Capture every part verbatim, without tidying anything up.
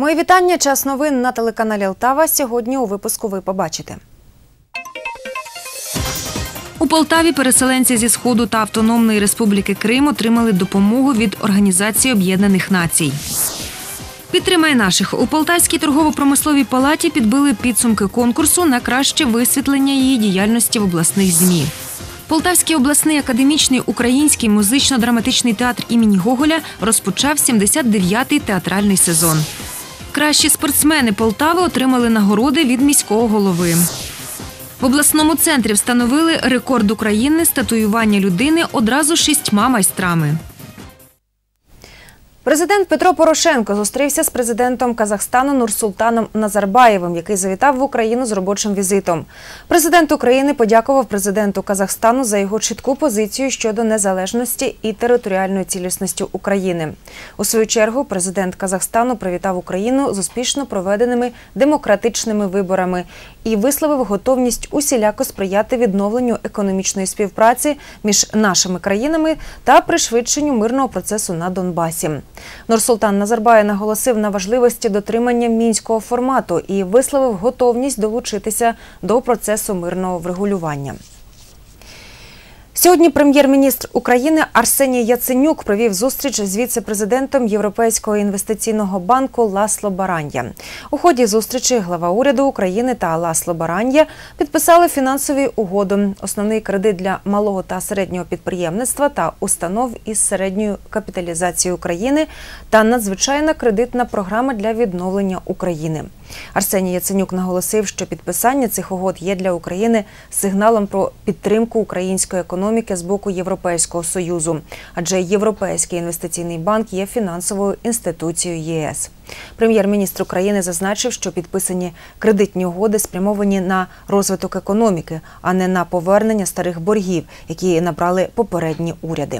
Мої вітання. Час новин на телеканалі Алтава. Сьогодні у випуску ви побачите. У Полтаві переселенці зі Сходу та Автономної Республіки Крим отримали допомогу від Організації Об'єднаних Націй. «Підтримай наших». У Полтавській торгово-промисловій палаті підбили підсумки конкурсу на краще висвітлення її діяльності в обласних ЗМІ. Полтавський обласний академічний український музично-драматичний театр імені Гоголя розпочав сімдесят дев'ятий театральний сезон. Кращі спортсмени Полтави отримали нагороди від міського голови. В обласному центрі встановили рекорд України з татуювання людини одразу шістьма майстрами. Президент Петро Порошенко зустрівся з президентом Казахстану Нурсултаном Назарбаєвим, який завітав в Україну з робочим візитом. Президент України подякував президенту Казахстану за його чітку позицію щодо незалежності і територіальної цілісності України. У свою чергу президент Казахстану привітав Україну з успішно проведеними демократичними виборами і висловив готовність усіляко сприяти відновленню економічної співпраці між нашими країнами та пришвидшенню мирного процесу на Донбасі. Нурсултан Назарбаєв наголосив на важливості дотримання мінського формату і висловив готовність долучитися до процесу мирного врегулювання. Сьогодні прем'єр-міністр України Арсеній Яценюк провів зустріч з віце-президентом Європейського інвестиційного банку Ласло Баранья. У ході зустрічі глава уряду України та Ласло Баранья підписали фінансові угоди, основний кредит для малого та середнього підприємництва та установ із середньою капіталізацією України та надзвичайна кредитна програма для відновлення України. Арсеній Яценюк наголосив, що підписання цих угод є для України сигналом про підтримку української економіки з боку Європейського Союзу, адже Європейський інвестиційний банк є фінансовою інституцією ЄС. Прем'єр-міністр України зазначив, що підписані кредитні угоди спрямовані на розвиток економіки, а не на повернення старих боргів, які набрали попередні уряди.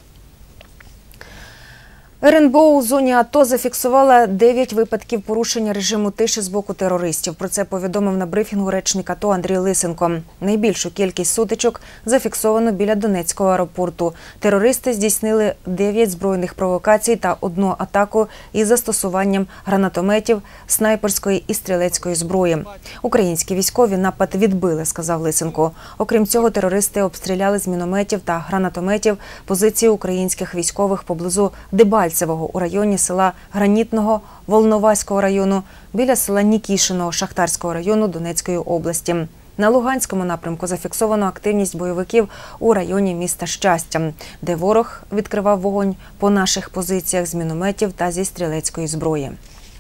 РНБО у зоні АТО зафіксувала дев'ять випадків порушення режиму тиші з боку терористів. Про це повідомив на брифінгу речник АТО Андрій Лисенко. Найбільшу кількість сутичок зафіксовано біля Донецького аеропорту. Терористи здійснили дев'ять збройних провокацій та одну атаку із застосуванням гранатометів, снайперської і стрілецької зброї. Українські військові напад відбили, сказав Лисенко. Окрім цього, терористи обстріляли з мінометів та гранатометів позиції українських військових поблизу Дебальцевого у районі села Гранітного Волноваського району, біля села Нікішиного Шахтарського району Донецької області. На Луганському напрямку зафіксовано активність бойовиків у районі міста Щастя, де ворог відкривав вогонь по наших позиціях з мінометів та зі стрілецької зброї.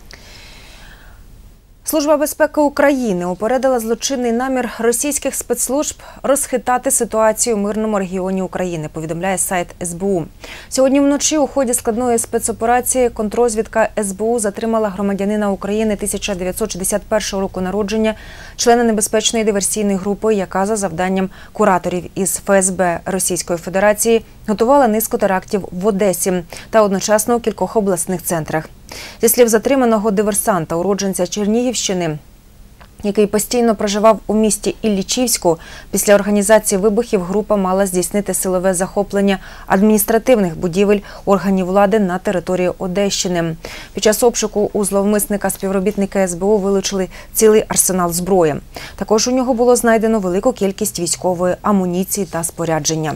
Служба безпеки України упередила злочинний намір російських спецслужб розхитати ситуацію в мирному регіоні України, повідомляє сайт ес бе у. Сьогодні вночі у ході складної спецоперації контррозвідка ес бе у затримала громадянина України тисяча дев'ятсот шістдесят першого року народження, члена небезпечної диверсійної групи, яка за завданням кураторів із еф ес бе Російської Федерації готувала низку терактів в Одесі та одночасно у кількох обласних центрах. Зі слів затриманого диверсанта, уродженця Чернігівщини, який постійно проживав у місті Іллічівську, після організації вибухів група мала здійснити силове захоплення адміністративних будівель органів влади на території Одещини. Під час обшуку у зловмисника співробітники ес бе у вилучили цілий арсенал зброї. Також у нього було знайдено велику кількість військової амуніції та спорядження.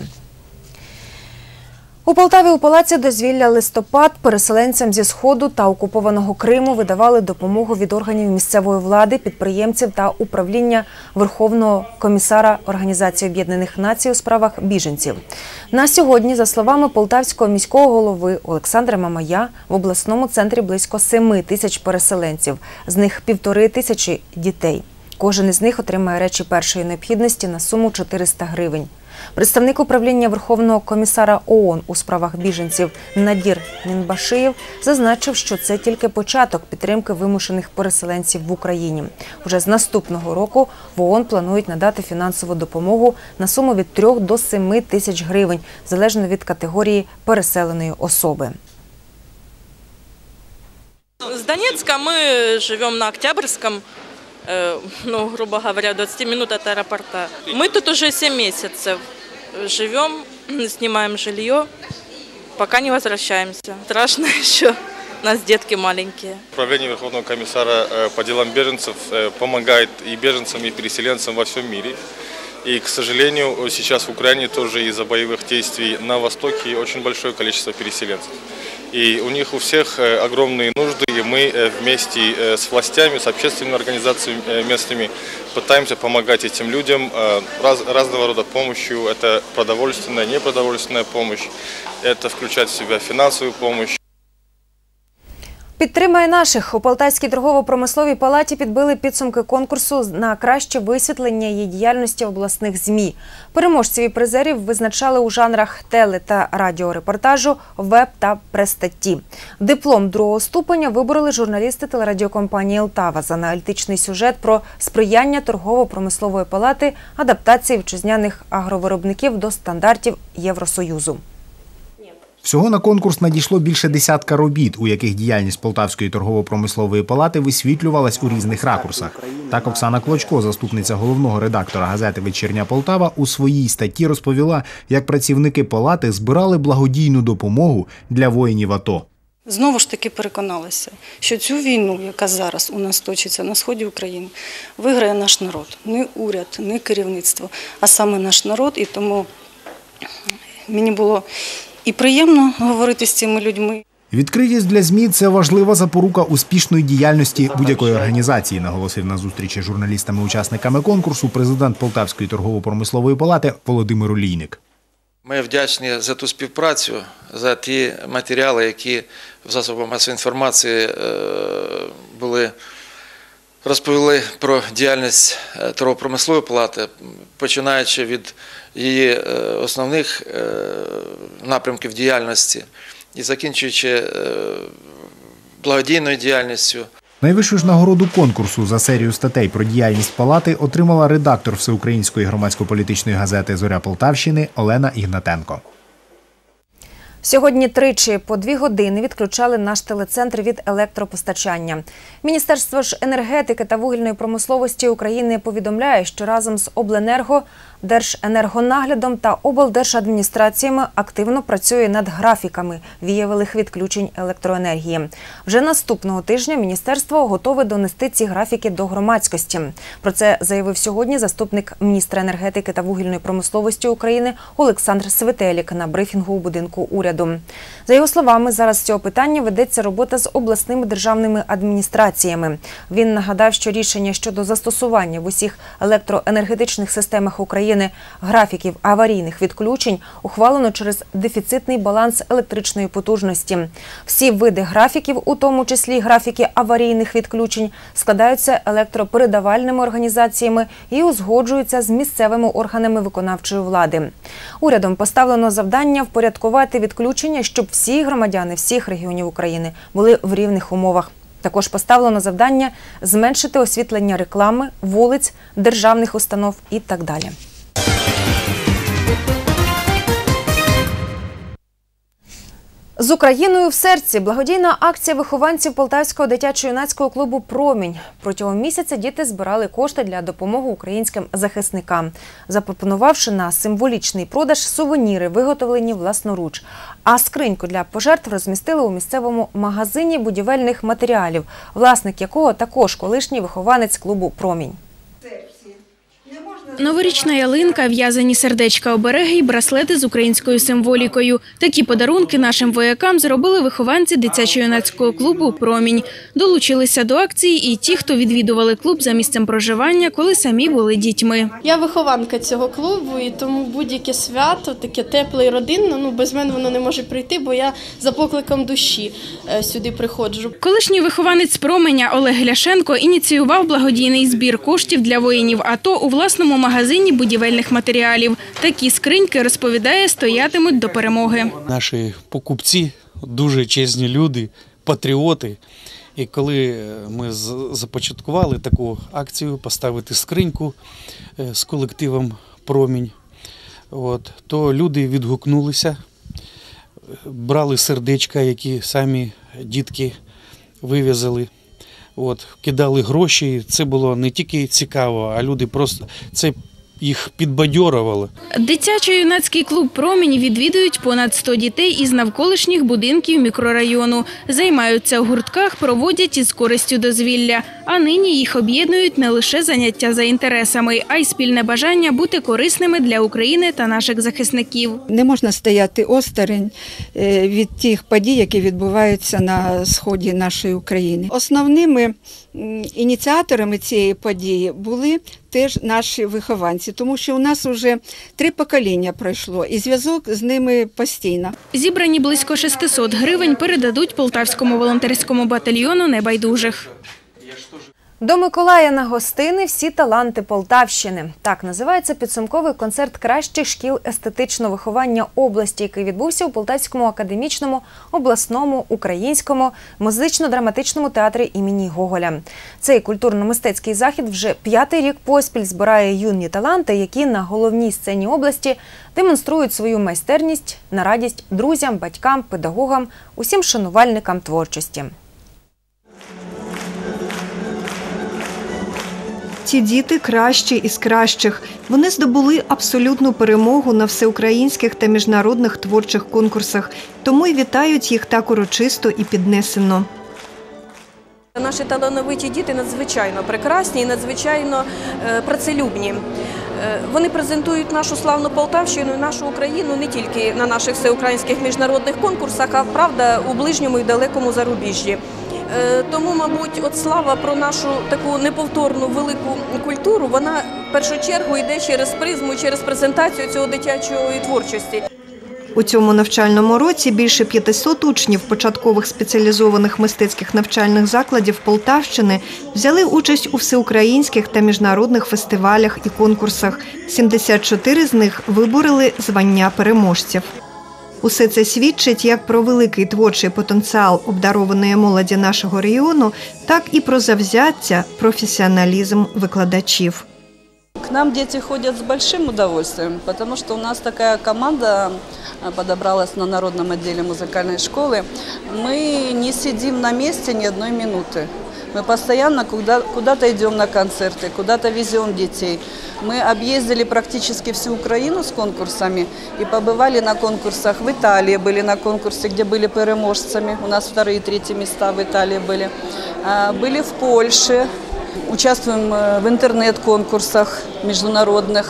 У Полтаві у Палаці дозвілля «Листопад» переселенцям зі Сходу та окупованого Криму видавали допомогу від органів місцевої влади, підприємців та управління Верховного комісара Організації Об'єднаних Націй у справах біженців. На сьогодні, за словами полтавського міського голови Олександра Мамая, в обласному центрі близько семи тисяч переселенців, з них півтори тисячі дітей. Кожен із них отримає речі першої необхідності на суму чотириста гривень. Представник управління Верховного комісара ООН у справах біженців Надір Мінбашиєв зазначив, що це тільки початок підтримки вимушених переселенців в Україні. Уже з наступного року в ООН планують надати фінансову допомогу на суму від трьох до семи тисяч гривень, залежно від категорії переселеної особи. З Донецка ми живемо на Октябрьском. Ну, грубо говоря, двадцать минут от аэропорта. Мы тут уже семь месяцев живем, снимаем жилье, пока не возвращаемся. Страшно еще. У нас детки маленькие. Управление Верховного комиссара по делам беженцев помогает и беженцам, и переселенцам во всем мире. И, к сожалению, сейчас в Украине тоже из-за боевых действий на востоке очень большое количество переселенцев. И у них у всех огромные нужды, и мы вместе с властями, с общественными организациями местными пытаемся помогать этим людям раз, разного рода помощью. Это продовольственная, непродовольственная помощь, это включает в себя финансовую помощь. «Підтримай наших» у Полтавській торгово-промисловій палаті підбили підсумки конкурсу на краще висвітлення її діяльності в обласних ЗМІ. Переможців і призерів визначали у жанрах теле- та радіорепортажу, веб та прес-статті. Диплом другого ступеня вибороли журналісти телерадіокомпанії «Елтава» за аналітичний сюжет про сприяння торгово-промислової палати адаптації вітчизняних агровиробників до стандартів Євросоюзу. Всього на конкурс надійшло більше десятка робіт, у яких діяльність Полтавської торгово-промислової палати висвітлювалась у різних ракурсах. Так Оксана Клочко, заступниця головного редактора газети «Вечірня Полтава», у своїй статті розповіла, як працівники палати збирали благодійну допомогу для воїнів АТО. Знову ж таки переконалися, що цю війну, яка зараз у нас точиться на сході України, виграє наш народ. Не уряд, не керівництво, а саме наш народ. І тому мені було і приємно говорити з цими людьми. Відкритість для ЗМІ – це важлива запорука успішної діяльності будь-якої організації, наголосив на зустрічі з журналістами-учасниками конкурсу президент Полтавської торгово-промислової палати Володимир Олійник. Ми вдячні за ту співпрацю, за ті матеріали, які в засобах масової інформації були, розповіли про діяльність торгово-промислової палати, починаючи від її основних напрямків діяльності і закінчуючи благодійною діяльністю. Найвищу ж нагороду конкурсу за серію статей про діяльність палати отримала редактор всеукраїнської громадсько-політичної газети «Зоря Полтавщини» Олена Ігнатенко. Сьогодні тричі по дві години відключали наш телецентр від електропостачання. Міністерство ж енергетики та вугільної промисловості України повідомляє, що разом з Обленерго, Держенергонаглядом та облдержадміністраціями активно працює над графіками вієвих відключень електроенергії. Вже наступного тижня міністерство готове донести ці графіки до громадськості. Про це заявив сьогодні заступник міністра енергетики та вугільної промисловості України Олександр Светелік на брифінгу у будинку уряду. За його словами, зараз з цього питання ведеться робота з обласними державними адміністраціями. Він нагадав, що рішення щодо застосування в усіх електроенергетичних системах України графіків аварійних відключень ухвалено через дефіцитний баланс електричної потужності. Всі види графіків, у тому числі графіки аварійних відключень, складаються електропередавальними організаціями і узгоджуються з місцевими органами виконавчої влади. Урядом поставлено завдання впорядкувати відключення, щоб всі громадяни всіх регіонів України були в рівних умовах. Також поставлено завдання зменшити освітлення реклами, вулиць, державних установ і так далі. З Україною в серці – благодійна акція вихованців Полтавського дитячо-юнацького клубу «Промінь». Протягом місяця діти збирали кошти для допомоги українським захисникам, запропонувавши на символічний продаж сувеніри, виготовлені власноруч. А скриньку для пожертв розмістили у місцевому магазині будівельних матеріалів, власник якого також колишній вихованець клубу «Промінь». Новорічна ялинка, в'язані сердечка-обереги і браслети з українською символікою. Такі подарунки нашим воякам зробили вихованці дитячо-юнацького клубу «Промінь». Долучилися до акції і ті, хто відвідували клуб за місцем проживання, коли самі були дітьми. Я вихованка цього клубу, і тому будь-яке свято, таке тепле і родинне, ну, без мене воно не може прийти, бо я за покликом душі сюди приходжу. Колишній вихованець «Променя» Олег Ляшенко ініціював благодійний збір коштів для воїнів АТО у власному магазині будівельних матеріалів. Такі скриньки, розповідає, стоятимуть до перемоги. Наші покупці дуже чесні люди, патріоти. І коли ми започаткували таку акцію поставити скриньку з колективом «Промінь», от, то люди відгукнулися, брали сердечка, які самі дітки вив'язали. От, кидали гроші, це було не тільки цікаво, а люди просто, це їх підбадьорювали. Дитячо-юнацький клуб «Промінь» відвідують понад сто дітей із навколишніх будинків мікрорайону. Займаються у гуртках, проводять із користю дозвілля. А нині їх об'єднують не лише заняття за інтересами, а й спільне бажання бути корисними для України та наших захисників. Не можна стояти осторонь від тих подій, які відбуваються на сході нашої України. Основними ініціаторами цієї події були теж наші вихованці, тому що у нас вже три покоління пройшло і зв'язок з ними постійно. Зібрані близько шестисот гривень передадуть Полтавському волонтерському батальйону небайдужих. До Миколая на гостини всі таланти Полтавщини. Так називається підсумковий концерт кращих шкіл естетичного виховання області, який відбувся у Полтавському академічному, обласному, українському, музично-драматичному театрі імені Гоголя. Цей культурно-мистецький захід вже п'ятий рік поспіль збирає юні таланти, які на головній сцені області демонструють свою майстерність на радість друзям, батькам, педагогам, усім шанувальникам творчості. Ці діти кращі із кращих. Вони здобули абсолютну перемогу на всеукраїнських та міжнародних творчих конкурсах, тому й вітають їх так урочисто і піднесено. Наші талановиті діти надзвичайно прекрасні і надзвичайно працелюбні. Вони презентують нашу славну Полтавщину і нашу Україну не тільки на наших всеукраїнських міжнародних конкурсах, а, правда, у ближньому і далекому зарубіжжі. Тому, мабуть, от слава про нашу таку неповторну велику культуру, вона в першу чергу йде через призму, через презентацію цього дитячої творчості. У цьому навчальному році більше п'ятисот учнів початкових спеціалізованих мистецьких навчальних закладів Полтавщини взяли участь у всеукраїнських та міжнародних фестивалях і конкурсах. сімдесят чотири з них вибороли звання переможців. Усе це свідчить як про великий творчий потенціал обдарованої молоді нашого регіону, так і про завзяття, професіоналізм викладачів. К нам дети ходят с большим удовольствием, потому что у нас такая команда подобралась на народном отделе музыкальной школы. Мы не сидим на месте ни одной минуты. Мы постоянно куда-то идем на концерты, куда-то везем детей. Мы объездили практически всю Украину с конкурсами и побывали на конкурсах в Италии, были на конкурсе, где были переможцами. У нас вторые и третьи места в Италии были. Были в Польше, участвуем в интернет-конкурсах международных.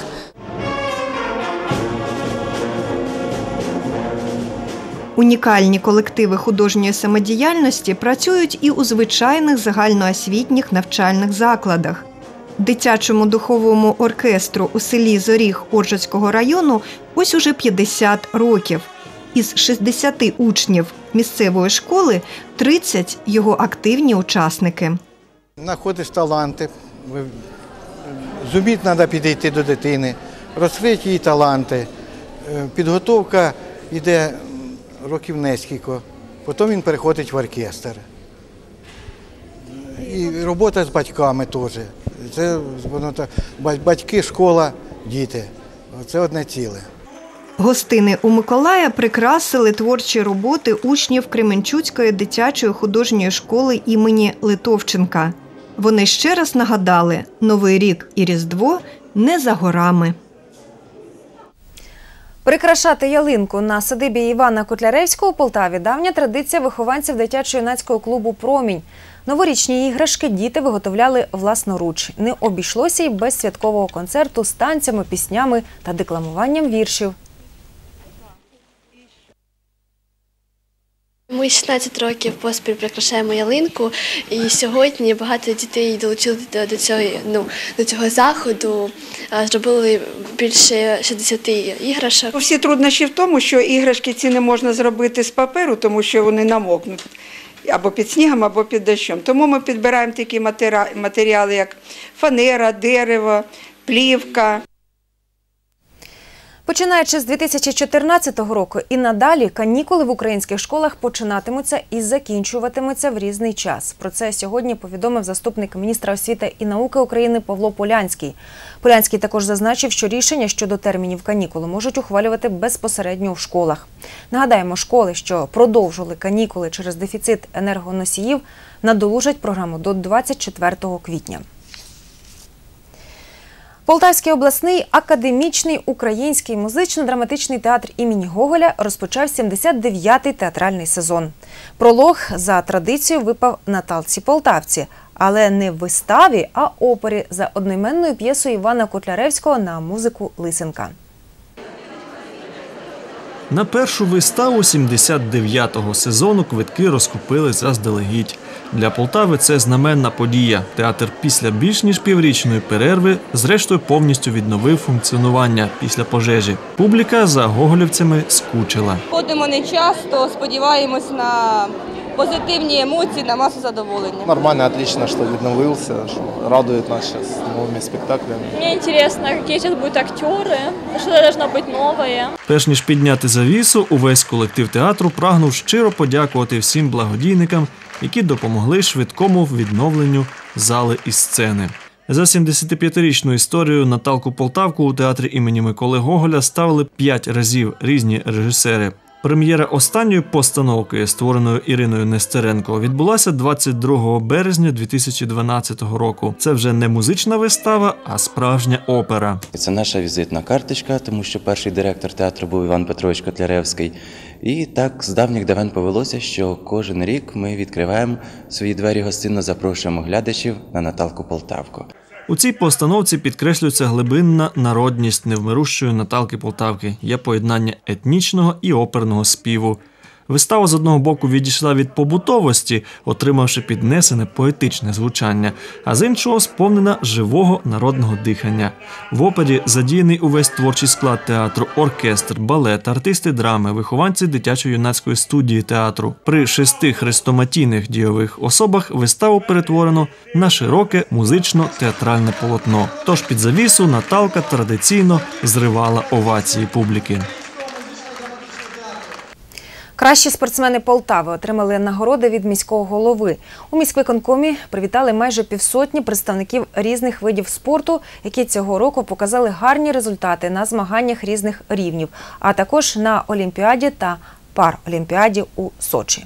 Унікальні колективи художньої самодіяльності працюють і у звичайних загальноосвітніх навчальних закладах. Дитячому духовому оркестру у селі Зоріг Оржицького району ось уже п'ятдесят років. Із шістдесяти учнів місцевої школи тридцять – його активні учасники. Знаходиш таланти, зуміти треба підійти до дитини, розкрити її таланти. Підготовка йде років нескільки, потім він переходить в оркестр. І робота з батьками теж. Це батьки, школа, діти. Це одне ціле. Гостини у Миколая прикрасили творчі роботи учнів Кременчуцької дитячої художньої школи імені Литовченка. Вони ще раз нагадали, Новий рік і Різдво не за горами. Прикрашати ялинку на садибі Івана Котляревського у Полтаві – давня традиція вихованців дитячо-юнацького клубу «Промінь». Новорічні іграшки діти виготовляли власноруч. Не обійшлося й без святкового концерту з танцями, піснями та декламуванням віршів. Ми шістнадцять років поспіль прикрашаємо ялинку, і сьогодні багато дітей долучилися до цього, ну, до цього заходу, зробили більше шістдесят іграшок. Всі труднощі в тому, що іграшки ці не можна зробити з паперу, тому що вони намокнуть або під снігом, або під дощем. Тому ми підбираємо такі матеріали, як фанера, дерево, плівка. Починаючи з дві тисячі чотирнадцятого року і надалі канікули в українських школах починатимуться і закінчуватимуться в різний час. Про це сьогодні повідомив заступник міністра освіти і науки України Павло Полянський. Полянський також зазначив, що рішення щодо термінів канікули можуть ухвалювати безпосередньо в школах. Нагадаємо, школи, що продовжили канікули через дефіцит енергоносіїв, надолужать програму до двадцять четвертого квітня. Полтавський обласний академічний український музично-драматичний театр імені Гоголя розпочав сімдесят дев'ятий театральний сезон. Пролог за традицією випав Наталці Полтавці, але не в виставі, а опері за одноіменною п'єсою Івана Котляревського на музику Лисенка. На першу виставу сімдесят дев'ятого сезону квитки розкупили заздалегідь. Для Полтави це знаменна подія. Театр після більш ніж піврічної перерви зрештою повністю відновив функціонування після пожежі. Публіка за гоголівцями скучила. Ходимо не часто, сподіваємось на позитивні емоції, на масу задоволення. Нормально, отлично, що відновився, що радує нас зараз новими спектаклями. Мені цікаво, які зараз будуть актори, що должно бути нове. Перш ніж підняти завісу, увесь колектив театру прагнув щиро подякувати всім благодійникам, які допомогли швидкому відновленню зали і сцени. За сімдесятип'ятирічну історію Наталку Полтавку у театрі імені Миколи Гоголя ставили п'ять разів різні режисери. Прем'єра останньої постановки, створеної Іриною Нестеренко, відбулася двадцять другого березня дві тисячі дванадцятого року. Це вже не музична вистава, а справжня опера. Це наша візитна карточка, тому що перший директор театру був Іван Петрович Котляревський. І так з давніх давен повелося, що кожен рік ми відкриваємо свої двері гостинно, запрошуємо глядачів на Наталку Полтавку. У цій постановці підкреслюється глибинна народність невмирущої Наталки Полтавки. Є поєднання етнічного і оперного співу. Вистава з одного боку відійшла від побутовості, отримавши піднесене поетичне звучання, а з іншого сповнена живого народного дихання. В опері задіяний увесь творчий склад театру, оркестр, балет, артисти драми, вихованці дитячо-юнацької студії театру. При шести хрестоматійних дійових особах виставу перетворено на широке музично-театральне полотно. Тож під завісу Наталка традиційно зривала овації публіки. Кращі спортсмени Полтави отримали нагороди від міського голови. У міськвиконкомі привітали майже півсотні представників різних видів спорту, які цього року показали гарні результати на змаганнях різних рівнів, а також на Олімпіаді та Паралімпіаді у Сочі.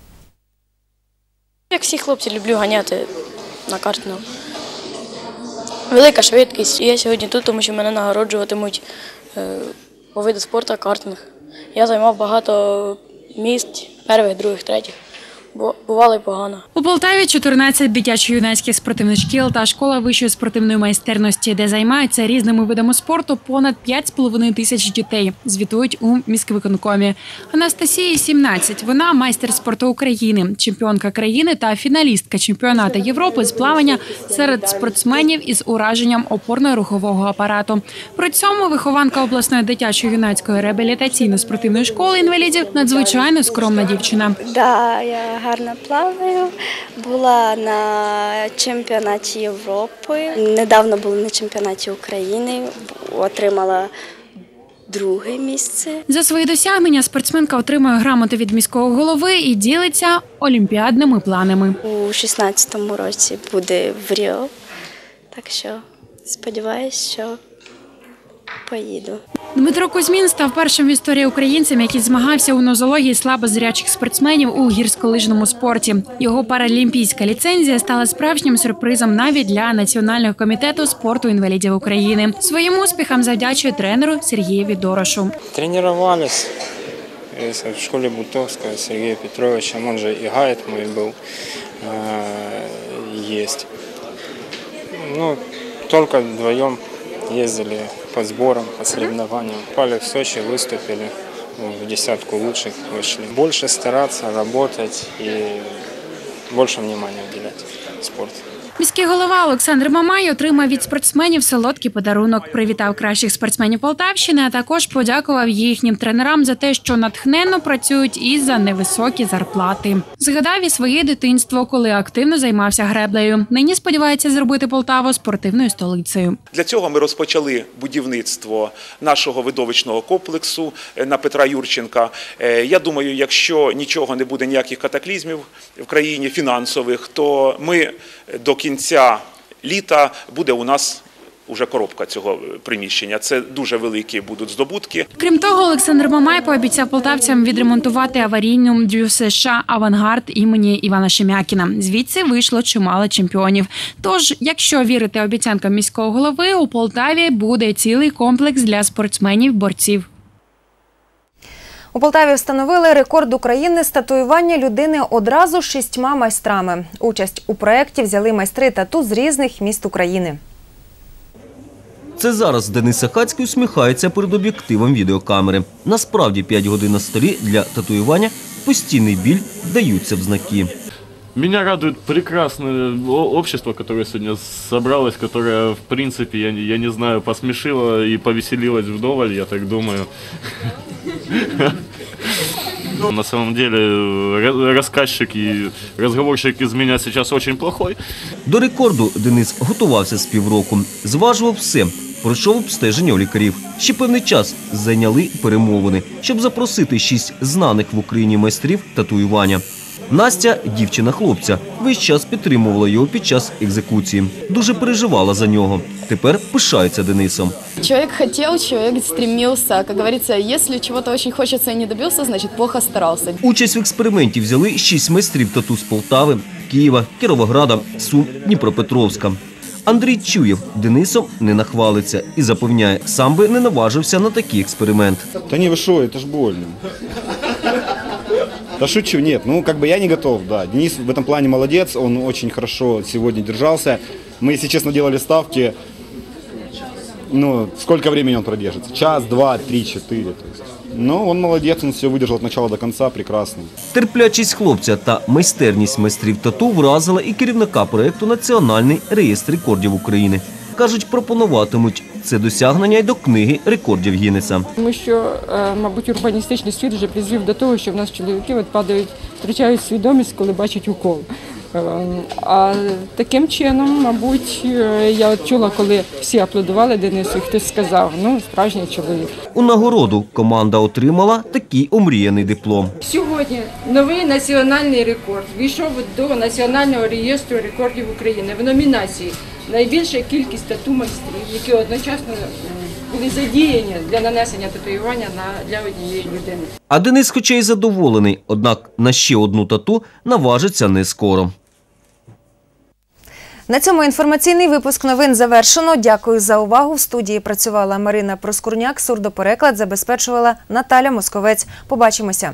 Як всі хлопці, люблю ганяти на картину. Велика швидкість. Я сьогодні тут, тому що мене нагороджуватимуть по виду спорту картинг. Я займав багато місць, перших, других, третіх. Бувало й погано. У Полтаві чотирнадцять дитячо-юнацьких спортивних шкіл та школа вищої спортивної майстерності, де займаються різними видами спорту понад п'ять з половиною тисяч дітей, звітують у міськвиконкомі. Анастасії сімнадцять. Вона майстер спорту України, чемпіонка країни та фіналістка чемпіонату Європи з плавання серед спортсменів із ураженням опорно-рухового апарату. При цьому вихованка обласної дитячо-юнацької реабілітаційно-спортивної школи інвалідів надзвичайно скромна дівчина. Да, я гарно плаваю, була на чемпіонаті Європи, недавно була на чемпіонаті України, отримала друге місце. За свої досягнення спортсменка отримує грамоти від міського голови і ділиться олімпіадними планами. У шістнадцятому році буде в Ріо, так що сподіваюся, що поїду. Дмитро Кузьмін став першим в історії українцем, який змагався у нозології слабозрячих спортсменів у гірськолижному спорті. Його паралімпійська ліцензія стала справжнім сюрпризом навіть для Національного комітету спорту інвалідів України. Своїм успіхам завдячує тренеру Сергієві Дорошу. Тренувалися в школі Бутовського Сергія Петровича, він же і гайд мій був, є. Ну, тільки вдвоєм ездили по сборам, по соревнованиям. Попали в Сочи, выступили, в десятку лучших вышли. Больше стараться, работать и больше внимания уделять спорту. Міський голова Олександр Мамай отримав від спортсменів солодкий подарунок. Привітав кращих спортсменів Полтавщини, а також подякував їхнім тренерам за те, що натхненно працюють і за невисокі зарплати. Згадав і своє дитинство, коли активно займався греблею. Нині сподівається зробити Полтаву спортивною столицею. Для цього ми розпочали будівництво нашого видовищного комплексу на Петра Юрченка. Я думаю, якщо нічого не буде, ніяких катаклізмів в країні фінансових, то ми до кінця літа буде у нас уже коробка цього приміщення. Це дуже великі будуть здобутки. Крім того, Олександр Мамай пообіцяв полтавцям відремонтувати аварійну ДЮСШ США «Авангард» імені Івана Шем'якіна. Звідси вийшло чимало чемпіонів. Тож, якщо вірити обіцянкам міського голови, у Полтаві буде цілий комплекс для спортсменів-борців. У Полтаві встановили рекорд України з татуювання людини одразу шістьма майстрами. Участь у проєкті взяли майстри тату з різних міст України. Це зараз Денис Сахацький усміхається перед об'єктивом відеокамери. Насправді п'ять годин на столі для татуювання, постійний біль даються в знаки. Меня радует прекрасное общество, которое сегодня собралось, которое, в принципе, я, я не знаю, посмешило и повеселилось вдоволь, я так думаю. На самом деле, рассказчик и разговорщик из меня сейчас очень плохой. До рекорду Денис готувався з півроку. Зважував все. Пройшов обстеження у лікарів. Ще певний час зайняли перемовини, щоб запросити шість знаних в Україні майстрів татуювання. Настя, дівчина хлопця, весь час підтримувала його під час екзекуції. Дуже переживала за нього. Тепер пишається Денисом. Человек хотел, человек стремился. Как говорится, если чего-то очень хочется и не добился, значит плохо старался. Участь в експерименті взяли шість майстрів тату з Полтави, Києва, Кіровограда, Сум, Дніпропетровська. Андрій Чуєв Денисом не нахвалиться і запевняє, сам би не наважився на такий експеримент. Та ні, ви що, це ж больно. Да шучу, нет, ну как бы я не готов, да. Денис в этом плане молодец, он очень хорошо сегодня держался. Мы, если честно, делали ставки, ну, сколько времени он продержится? Час, два, три, четыре. То есть. Но он молодец, он все выдержал от начала до конца, прекрасно. Терплячість хлопця та майстерність майстрів тату вразила і керівника проєкту «Національний реєстр рекордів України». Кажуть, пропонуватимуть це досягнення й до книги рекордів Гіннеса. Тому що, мабуть, урбаністичний світ вже призвів до того, що в нас чоловіки от падають, втрачають свідомість, коли бачать укол. А таким чином, мабуть, я от чула, коли всі аплодували Денису, і хтось сказав, ну, справжній чоловік. У нагороду команда отримала такий омріяний диплом. Сьогодні новий національний рекорд війшов до Національного реєстру рекордів України в номінації «Найбільша кількість тату-майстрів», які одночасно були задіяні для нанесення татуювання для однієї людини. А Денис, хоча й задоволений, однак на ще одну тату наважиться не скоро. На цьому інформаційний випуск новин завершено. Дякую за увагу. В студії працювала Марина Проскурняк, сурдопереклад забезпечувала Наталя Московець. Побачимося.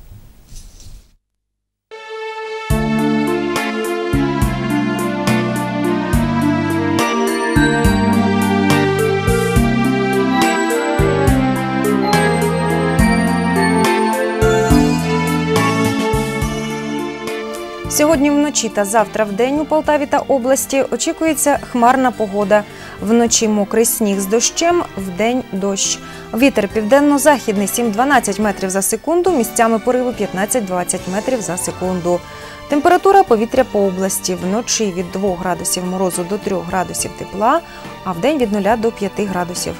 Сьогодні вночі та завтра вдень у Полтаві та області очікується хмарна погода. Вночі мокрий сніг з дощем, вдень дощ. Вітер південно-західний сім-дванадцять метрів за секунду, місцями пориви п'ятнадцять-двадцять метрів за секунду. Температура повітря по області. Вночі від двох градусів морозу до трьох градусів тепла, а вдень від нуля до п'яти градусів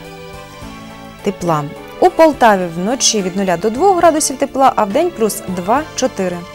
тепла. У Полтаві вночі від нуля до двох градусів тепла, а вдень плюс два-чотири.